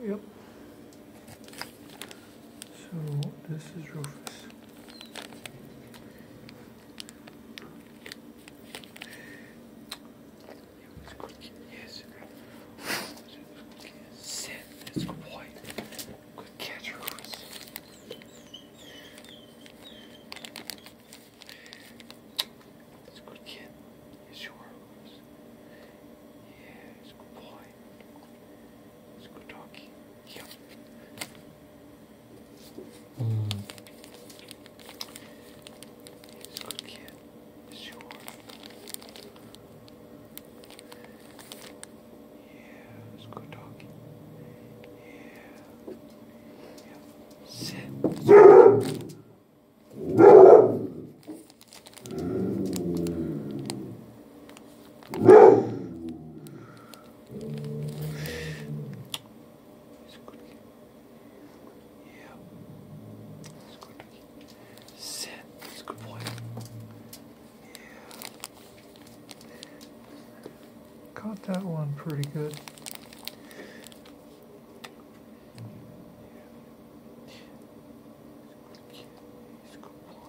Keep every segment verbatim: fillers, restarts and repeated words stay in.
Yep. So this is Rufus. Yes. Sit. That's good boy. Good catch, Rufus. That's a good kid. Yes, you are, Rufus. Yeah, he's a good boy. He's a good doggy. Yep. Mm. He's a good kid. Yes, you are. Yeah, he's a good doggy. Yeah. Yep. Sit. Sit. That's a good boy. Yeah. Caught that one pretty good. He's a good boy.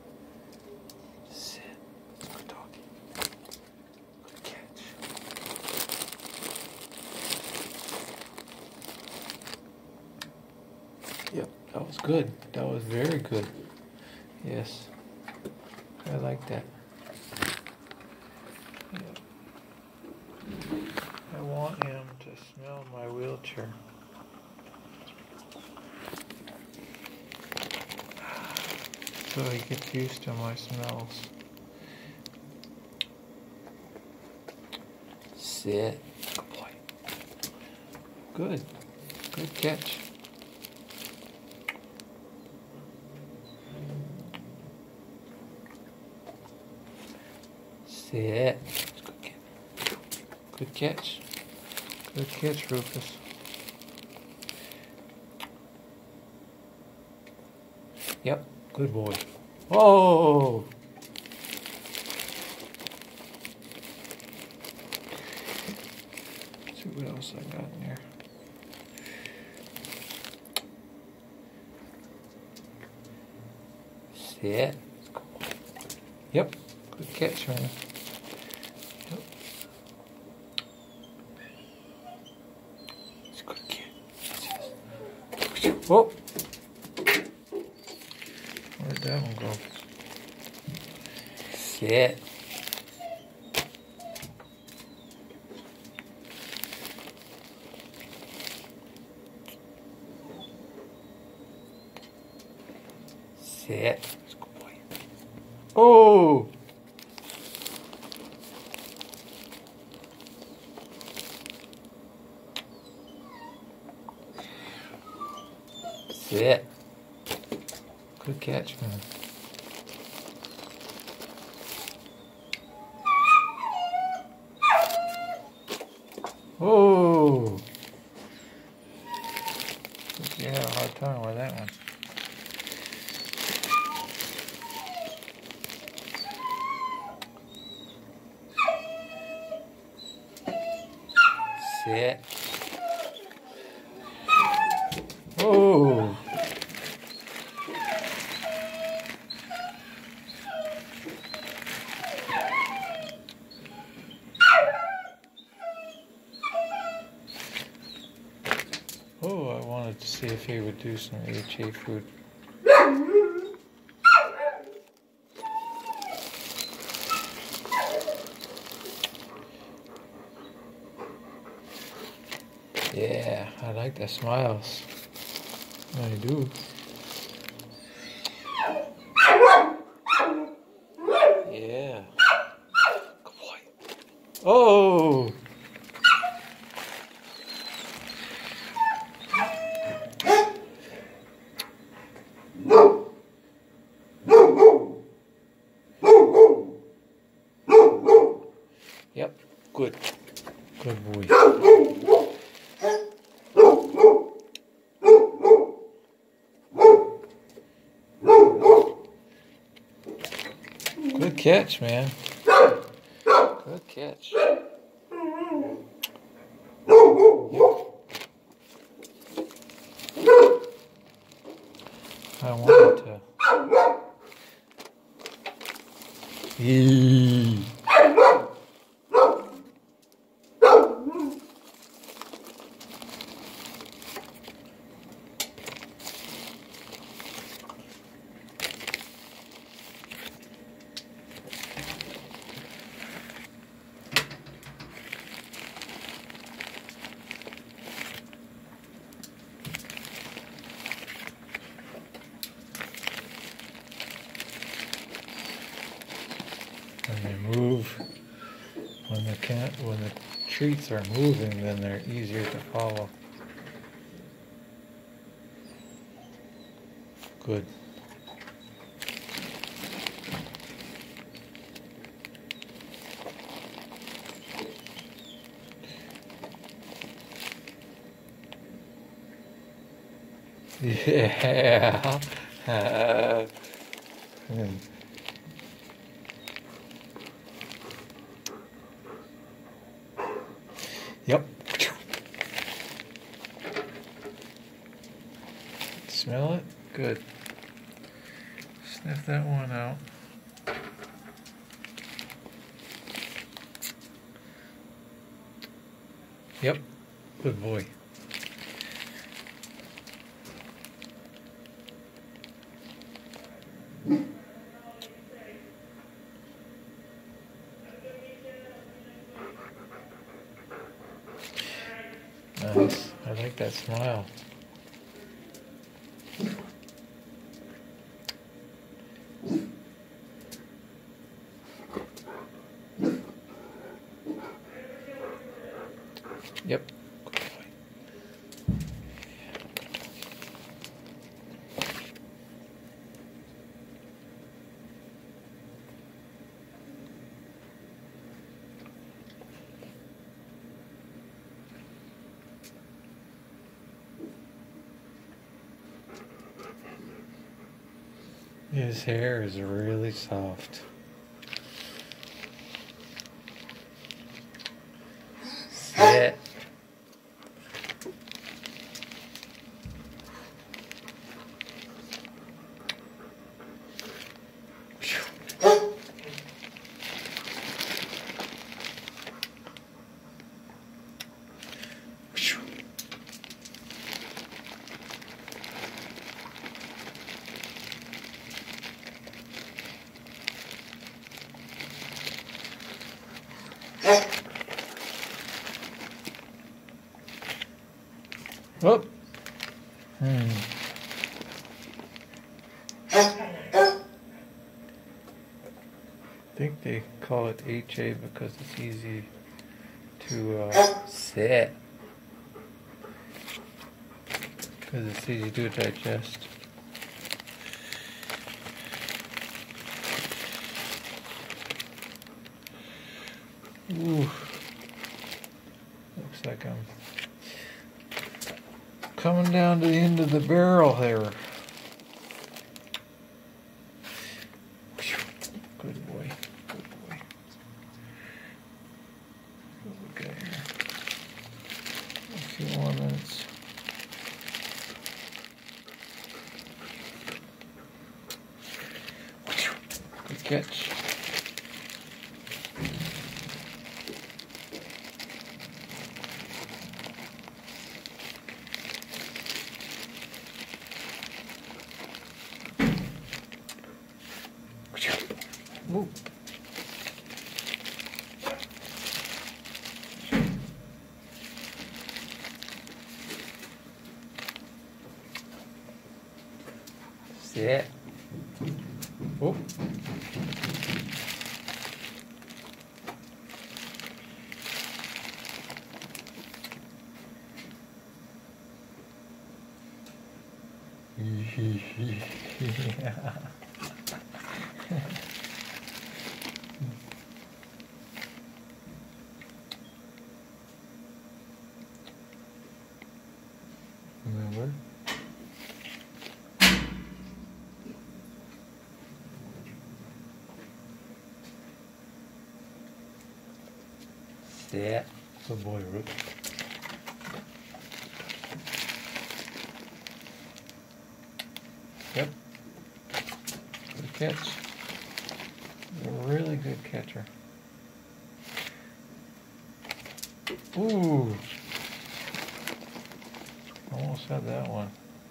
Sit. That's a good doggy. Good catch. Yep, that was good. That was very good. Yes. I like that. Yep. I want him to smell my wheelchair. So he gets used to my smells. Sit. Good boy. Good. Good catch. Sit. Good catch. Good catch. Good catch, Rufus. Yep. Good boy. Oh! Let's see what else I got in here. Sit. Yep. Good catch, man. Yep. It's a good kid. Oh! Where'd that one go? Sit. Sit. Good boy. Oh! Sit. Good catch, man. Oh! You have a hard time with that one. Sit. Oh! Oh, I wanted to see if he would do some H A food. Yeah, I like the smiles. I do. Yeah. Good boy. Oh! Yep, good. Good boy. Good catch, man. Good catch. Yep. I wanted to. Eee. When they move, when the can when the treats are moving, then they're easier to follow. Good. Yeah. Uh, hmm. Yep. Smell it? Good. Sniff that one out. Yep. Good boy. Nice. I like that smile. Yep. Good boy. His hair is really soft. Sit. Oh. Hmm. I think they call it H A because it's easy to uh, sit. Because it's easy to digest. Ooh. Looks like I'm coming down to the end of the barrel here. Good boy. Good boy. What we got here? A few more minutes. Good catch. Ooh. Sit. Oh. Yeah. Remember? Sit. Good boy, Rook. Yep. Good catch. A really good catcher. Ooh. Almost had that one.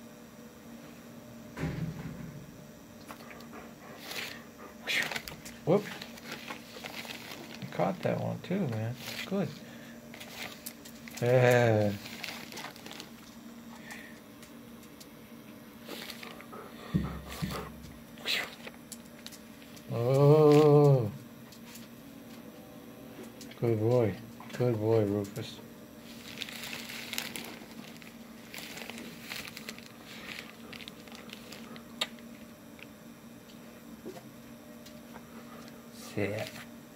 Whoop. You caught that one too, man. Good. Yeah. Oh. Good boy. Good boy, Rufus. Sit.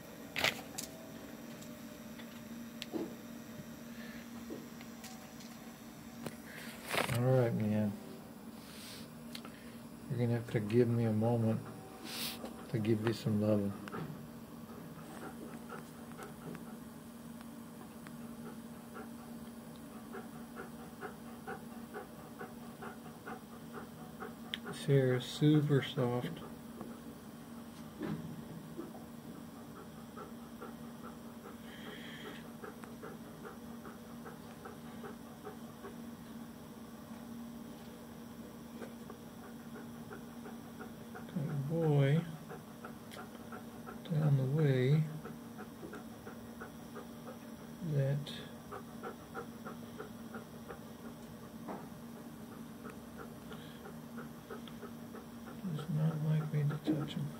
All right, man. You're gonna have to give me a moment to give you some loving. This hair is super soft. Good boy. Down the way that does not like me to touch him.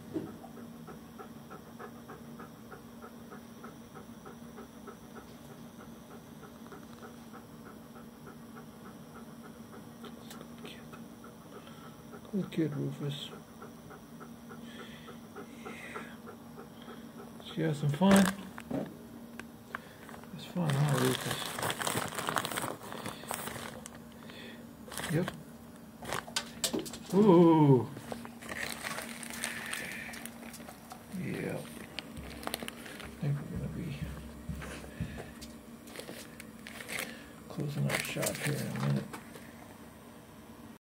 Good kid, Rufus. Did you have some fun? It's fun, huh, Rufus? Yep. Ooh. Yeah. I think we're gonna be closing up shop here in a minute.